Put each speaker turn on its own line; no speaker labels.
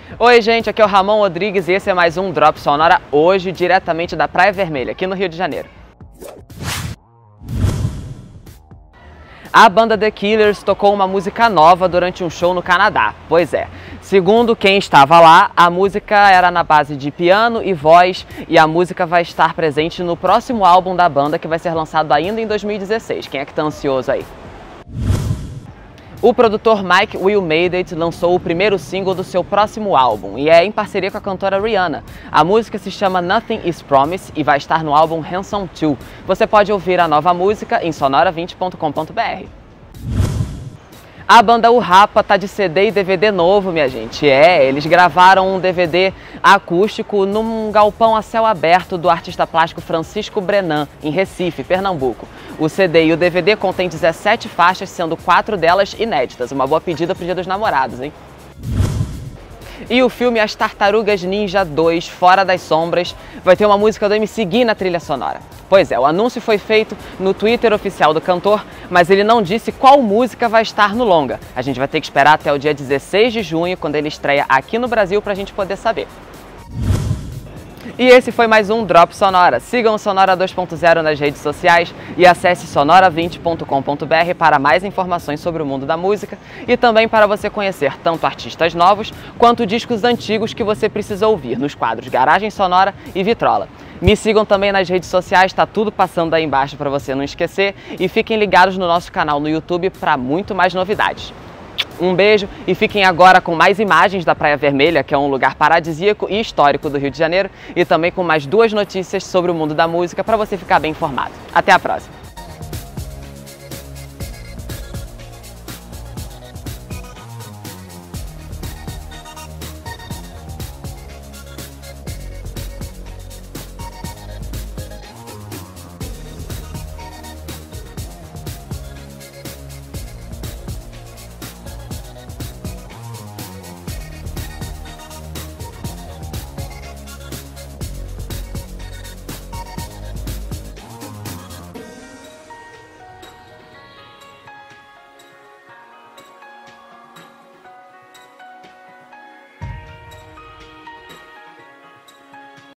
Oi gente, aqui é o Ramon Rodrigues e esse é mais um Drop Sonora, hoje diretamente da Praia Vermelha, aqui no Rio de Janeiro. A banda The Killers tocou uma música nova durante um show no Canadá. Pois é, segundo quem estava lá, a música era na base de piano e voz e a música vai estar presente no próximo álbum da banda que vai ser lançado ainda em 2016. Quem é que tá ansioso aí? O produtor Mike Will Made It lançou o primeiro single do seu próximo álbum e é em parceria com a cantora Rihanna. A música se chama Nothing Is Promised e vai estar no álbum Handsome 2. Você pode ouvir a nova música em sonora20.com.br. A banda O Rapa tá de CD e DVD novo, minha gente. Eles gravaram um DVD acústico num galpão a céu aberto do artista plástico Francisco Brenan, em Recife, Pernambuco. O CD e o DVD contém 17 faixas, sendo 4 delas inéditas. Uma boa pedida pro Dia dos Namorados, hein? E o filme As Tartarugas Ninja 2, Fora das Sombras, vai ter uma música do MC Gui na trilha sonora. Pois é, o anúncio foi feito no Twitter oficial do cantor, mas ele não disse qual música vai estar no longa. A gente vai ter que esperar até o dia 16 de junho, quando ele estreia aqui no Brasil, pra gente poder saber. E esse foi mais um Drop Sonora. Sigam o Sonora 2.0 nas redes sociais e acesse sonora20.com.br para mais informações sobre o mundo da música e também para você conhecer tanto artistas novos quanto discos antigos que você precisa ouvir nos quadros Garagem Sonora e Vitrola. Me sigam também nas redes sociais, tá tudo passando aí embaixo para você não esquecer e fiquem ligados no nosso canal no YouTube para muito mais novidades. Um beijo e fiquem agora com mais imagens da Praia Vermelha, que é um lugar paradisíaco e histórico do Rio de Janeiro, e também com mais 2 notícias sobre o mundo da música para você ficar bem informado. Até a próxima!